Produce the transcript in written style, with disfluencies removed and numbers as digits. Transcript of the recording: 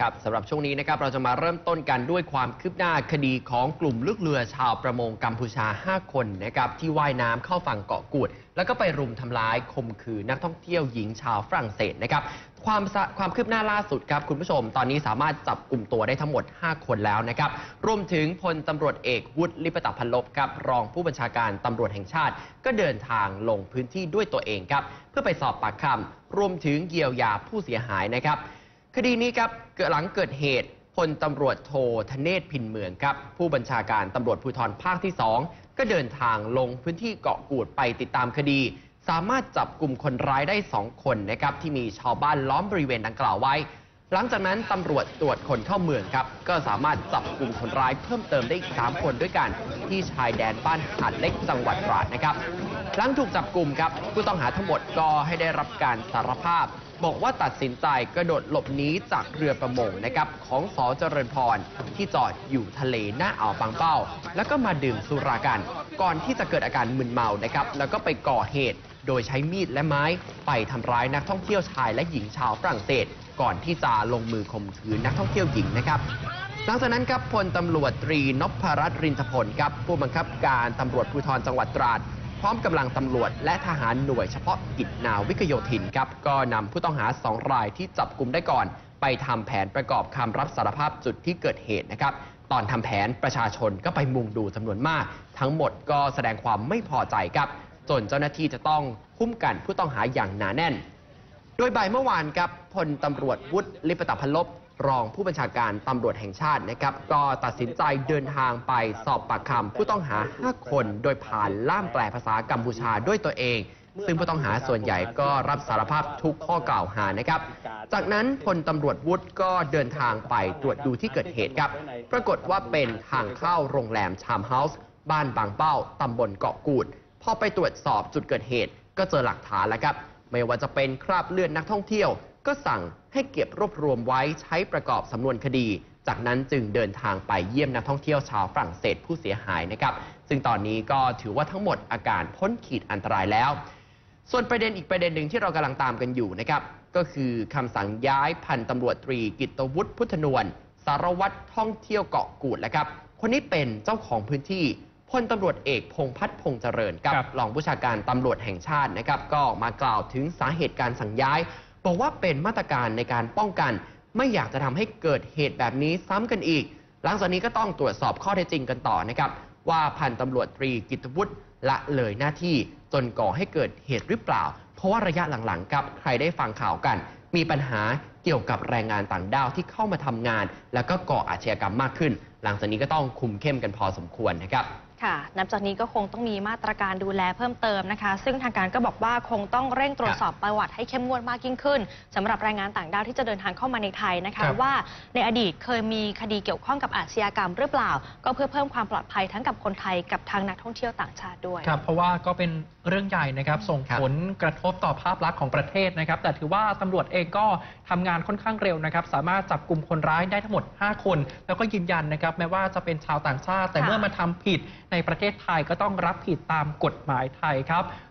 ครับสำหรับช่วงนี้นะครับเราจะมาเริ่มต้นกันด้วยความคืบหน้าคดีของกลุ่มลูกเรือชาวประมงกัมพูชา5 คนนะครับที่ว่ายน้ำเข้าฝั่งเกาะกูดแล้วก็ไปรุมทำร้ายข่มขืนนักท่องเที่ยวหญิงชาวฝรั่งเศสนะครับความคืบหน้าล่าสุดครับคุณผู้ชมตอนนี้สามารถจับกลุ่มตัวได้ทั้งหมด5 คนแล้วนะครับรวมถึงพลตำรวจเอกวุฒิลิปตพันลบครับรองผู้บัญชาการตำรวจแห่งชาติก็เดินทางลงพื้นที่ด้วยตัวเองครับเพื่อไปสอบปากคำรวมถึงเยียวยาผู้เสียหายนะครับคดีนี้ครับหลังเกิดเหตุพลตำรวจโทธเนศพินเมืองครับผู้บัญชาการตำรวจภูธรภาคที่2ก็เดินทางลงพื้นที่เกาะกูดไปติดตามคดีสามารถจับกลุ่มคนร้ายได้2 คนนะครับที่มีชาวบ้านล้อมบริเวณดังกล่าวไว้หลังจากนั้นตำรวจตรวจคนเข้าเมืองครับก็สามารถจับกลุ่มคนร้ายเพิ่มเติมได้อีก3 คนด้วยกันที่ชายแดนบ้านหาดเล็กจังหวัดตราดนะครับหลังถูกจับกลุ่มครับผู้ต้องหาทั้งหมดก็ให้ได้รับการสารภาพบอกว่าตัดสินใจกระโดดหลบหนีจากเรือประมงนะครับของส.เจริญพรที่จอดอยู่ทะเลหน้าอ่าวบางเป้าแล้วก็มาดื่มสุรากันก่อนที่จะเกิดอาการมึนเมานะครับแล้วก็ไปก่อเหตุโดยใช้มีดและไม้ไปทำร้ายนักท่องเที่ยวชายและหญิงชาวฝรั่งเศสก่อนที่จะลงมือข่มขืนนักท่องเที่ยวหญิงนะครับหลังจากนั้นครับพลตำรวจตรีนพรัตน์รินทผลครับผู้บังคับการตำรวจภูธรจังหวัดตราดพร้อมกำลังตำรวจและทหารหน่วยเฉพาะกิจนาวิกโยธินครับก็นำผู้ต้องหา2 รายที่จับกลุ่มได้ก่อนไปทำแผนประกอบคำรับสารภาพจุดที่เกิดเหตุนะครับตอนทำแผนประชาชนก็ไปมุงดูจำนวนมากทั้งหมดก็แสดงความไม่พอใจครับจนเจ้าหน้าที่จะต้องคุ้มกันผู้ต้องหาอย่างหนาแน่นโดยบ่ายเมื่อวานครับพลตำรวจวุฒิลิปตพันลบรองผู้บัญชาการตำรวจแห่งชาตินะครับก็ตัดสินใจเดินทางไปสอบปากคำผู้ต้องหา5 คนโดยผ่านล่ามแปลภาษากัมพูชาด้วยตัวเองซึ่งผู้ต้องหาส่วนใหญ่ก็รับสารภาพทุกข้อกล่าวหานะครับจากนั้นพลตำรวจวุฒิก็เดินทางไปตรวจดูที่เกิดเหตุครับปรากฏว่าเป็นทางเข้าโรงแรมชามเฮาส์บ้านบางเป้าตำบลเกาะกูดพอไปตรวจสอบจุดเกิดเหตุก็เจอหลักฐานแล้วครับไม่ว่าจะเป็นคราบเลือดนักท่องเที่ยวก็สั่งให้เก็บรวบรวมไว้ใช้ประกอบสำนวนคดีจากนั้นจึงเดินทางไปเยี่ยมนักท่องเที่ยวชาวฝรั่งเศสผู้เสียหายนะครับซึ่งตอนนี้ก็ถือว่าทั้งหมดอาการพ้นขีดอันตรายแล้วส่วนประเด็นอีกประเด็นหนึ่งที่เรากำลังตามกันอยู่นะครับก็คือคำสั่งย้ายพันตำรวจตรีกิตตวุฒิพุทธนวลสารวัตรท่องเที่ยวเกาะกูดแล้วครับคนนี้เป็นเจ้าของพื้นที่พลตำรวจเอกพงษ์พัฒน์พงษ์เจริญกับรองผู้บัญชาการตำรวจแห่งชาตินะครับก็มากล่าวถึงสาเหตุการสั่งย้ายบอกว่าเป็นมาตรการในการป้องกันไม่อยากจะทำให้เกิดเหตุแบบนี้ซ้ำกันอีกหลังจากนี้ก็ต้องตรวจสอบข้อเท็จจริงกันต่อนะครับว่าพันตำรวจตรีกิตตวุฒิละเลยหน้าที่จนก่อให้เกิดเหตุหรือเปล่าเพราะว่าระยะหลังๆครับใครได้ฟังข่าวกันมีปัญหาเกี่ยวกับแรงงานต่างด้าวที่เข้ามาทำงานแล้วก็ก่ออาชญากรรมมากขึ้นหลังจากนี้ก็ต้องคุมเข้มกันพอสมควรนะครับค่ะนับจากนี้ก็คงต้องมีมาตรการดูแลเพิ่มเติมนะคะซึ่งทางการก็บอกว่าคงต้องเร่งตรวจสอบประวัติให้เข้มงวดมากยิ่งขึ้นสำหรับแรงงานต่างด้าวที่จะเดินทางเข้ามาในไทยนะคะว่าในอดีตเคยมีคดีเกี่ยวข้องกับอาชญากรรมหรือเปล่าก็เพื่อเพิ่มความปลอดภัยทั้งกับคนไทยกับทางนักท่องเที่ยวต่างชาติด้วยครับเพราะว่าก็เป็นเรื่องใหญ่นะครับส่งผลกระทบต่อภาพลักษณ์ของประเทศนะครับแต่ถือว่าตำรวจเองก็ทำงานค่อนข้างเร็วนะครับสามารถจับกลุ่มคนร้ายได้ทั้งหมด5 คนแล้วก็ยืนยันนะครับแม้ว่าจะเป็นชาวต่างชาติแต่เมื่อมาทำผิดในประเทศไทยก็ต้องรับผิดตามกฎหมายไทยครับ